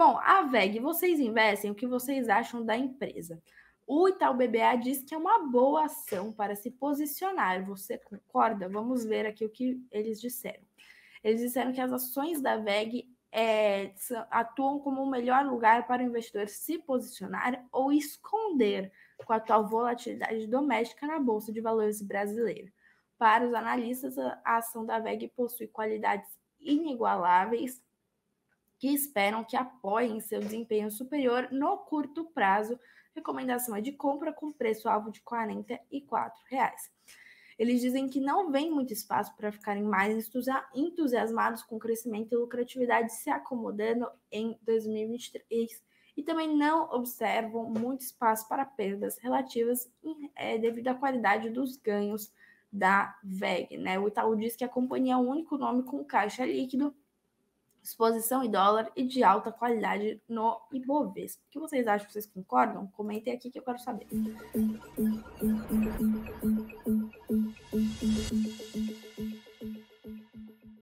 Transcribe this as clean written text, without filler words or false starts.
Bom, a VEG, vocês investem, o que vocês acham da empresa? O Itaú BBA diz que é uma boa ação para se posicionar. Você concorda? Vamos ver aqui o que eles disseram. Eles disseram que as ações da VEG atuam como o melhor lugar para o investidor se posicionar ou esconder com a atual volatilidade doméstica na Bolsa de Valores brasileira. Para os analistas, a ação da VEG possui qualidades inigualáveis que esperam que apoiem seu desempenho superior no curto prazo. Recomendação é de compra com preço-alvo de R$ 44. Eles dizem que não vem muito espaço para ficarem mais entusiasmados com o crescimento e lucratividade se acomodando em 2023 e também não observam muito espaço para perdas relativas devido à qualidade dos ganhos da VEG. Né? O Itaú diz que a companhia é o único nome com caixa líquido, exposição em dólar e de alta qualidade no Ibovespa. O que vocês acham? Vocês concordam? Comentem aqui que eu quero saber.